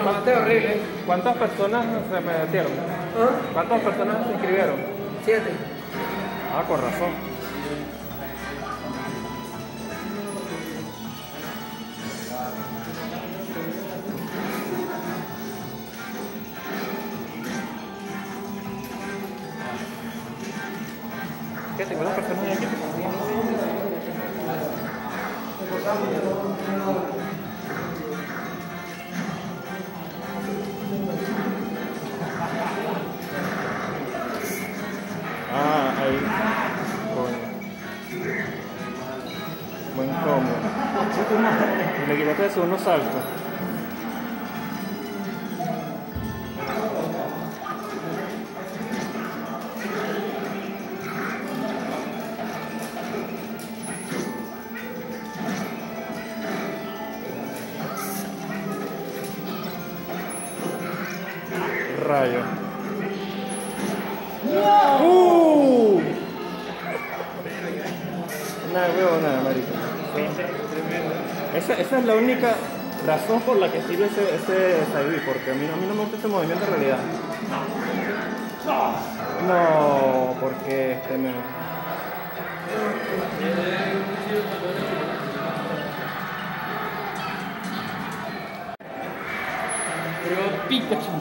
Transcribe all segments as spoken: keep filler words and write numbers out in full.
Bastante horrible. ¿Cuántas personas se metieron? ¿Ah? ¿Cuántas personas se inscribieron? Siete. Ah, con razón. ¿Qué? ¿Tengo las personas aquí? Ah, ahí. Coño. Buen combo. Y le quitaste de segundo salto. Rayo. ¡Uh! Nada, huevo, nada, marico. Esa, esa es la única razón por la que sirve ese, ese side, porque a mí, a mí no me gusta este movimiento en realidad. No, porque este me... Pero Pikachu.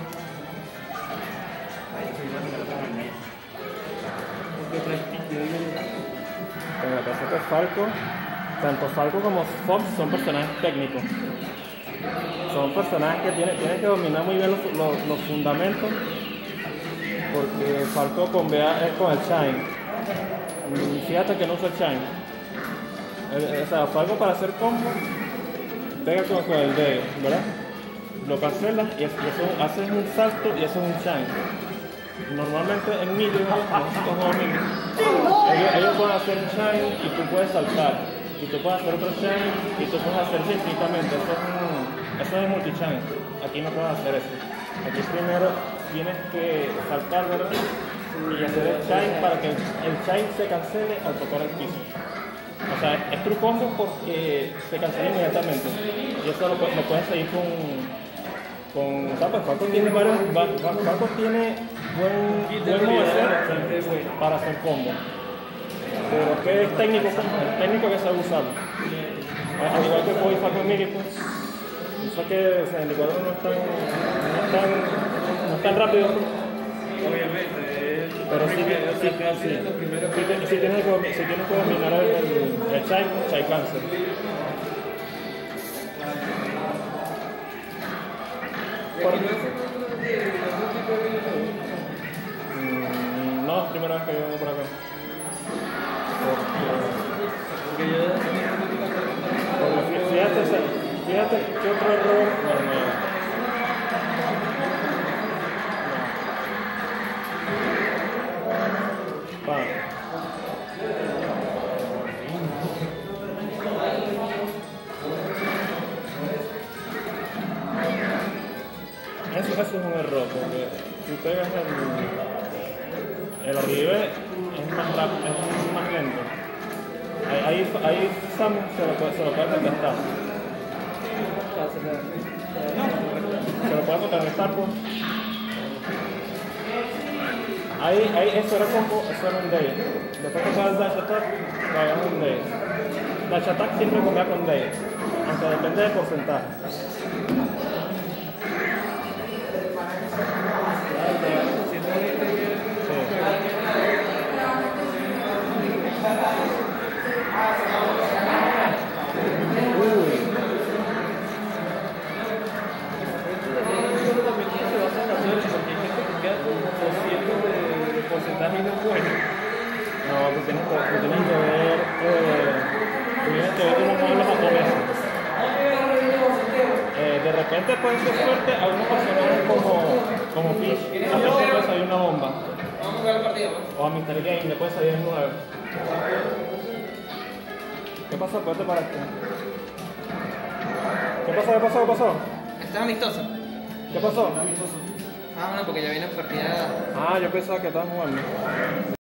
En la casa de Falco, tanto Falco como Fox son personajes técnicos. Son personajes que tienen, tienen que dominar muy bien los, los, los fundamentos, porque Falco con B A es con el Shine. Mm, Fíjate que no usa el Shine. El, o sea, Falco para hacer combo pega con, con el D, ¿verdad? Lo cancelas y, es- y eso, haces un salto y haces un Shine. Normalmente en Milio, nosotros jugamos Milio, ellos, ellos pueden hacer Shine y tú puedes saltar. Y tú puedes hacer otro Shine y tú puedes hacer infinitamente. Eso es, un, eso es multi-Shine. Aquí no puedes hacer eso. Aquí primero tienes que saltar, ¿verdad? Y hacer el Shine para que el Shine se cancele al tocar el piso. O sea, es, es true combo porque se cancela inmediatamente. Y eso lo, pu- lo puedes seguir con... con o sea, pues Falco tiene varios... va- va- Falco tiene buen, buen moverse para hacer combo. Pero que es técnico, el técnico que sabe usarlo. Al igual que Koi Falco Miri, pues. Eso que o sea, el Ecuador no es tan, no es tan, no es tan rápido. Obviamente. Pero sí, sí, sí, sí, sí, sí, sí tienes que, sí tienes que dominar el, el, el Chai, Chai Cancel. Por- Mm, no, es primera vez que vengo por acá. Porque yo. Porque fí- fíjate, o sea, fíjate qué otro error. Bueno, no. Pa. Eso casi es un error, porque si pegas el, el arribe es más rápido, es más lento. Ahí, ahí, ahí Samus se lo puede, se lo puede contestar. Se lo puede contestar, pues. Ahí, ahí, eso era combo, eso era un day. Después que pagas el dash attack, lo hagas un day. Dash attack siempre combina con day, aunque depende del porcentaje. Porcentaje no es bueno. No, tú tienes que, tú tienes que ver, eh, tú tienes que ver unos modelos japoneses. Eh, de repente puede ser suerte algunos personajes como, como Fish, a Fish le puede salir una bomba. Vamos a jugar el partido. O a mister Game le puede salir el nueve. ¿Qué pasa? Ponte para aquí. ¿Qué pasó? ¿Qué pasó? ¿Qué pasó? ¿Estás amistoso? ¿Qué pasó? Ah, bueno, porque ya viene partida. Ah, yo pensaba que estabas jugando.